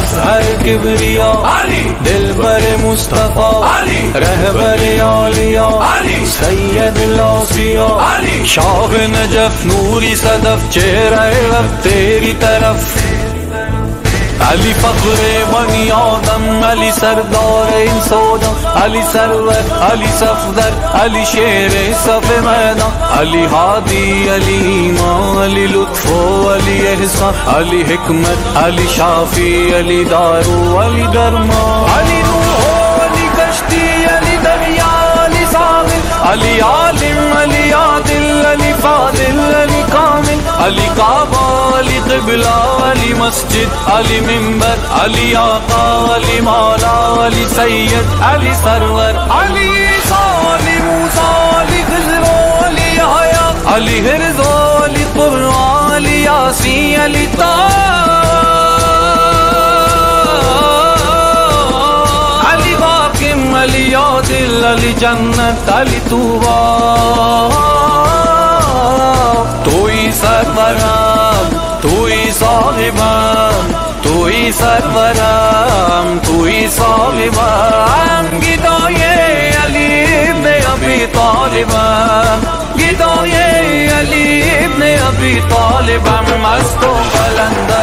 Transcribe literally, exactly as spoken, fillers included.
مظہر کبریا دل بر مصطفیٰ رہبر اولیاء سید الاوصیاء شاہ نجف نوری صدف چہرہ رب تیری طرف علی فخر بنی آدم علی سردار ان سودا علی سرور علی صفدر علی شیر صف میدان علی ہادی علی ایمان علی لطف و علی احسان علی حکمت علی شافی علی دارو علی درمان علی نوح علی کشتی علی دریا علی ساحل علی عالم علی عادل علی فاضل علی کامل علی کعبہ علی قبلہ علی مسجد علی منبر علی آقا علی مولا علی سید علی سرور علی عیسیٰ علی موسیٰ علی خضر علی یحییٰ علی حرز علی قرآن علی یاسین علی طه علی حاکم علی عادل علی جنت علی طوبی تو ہی سرورم تو ہی صاحبم تو ہی سرورم تو ہی صاحبم گدای علی ابن ابی طالبم گدای علی ابن ابی طالبم مست و قلندر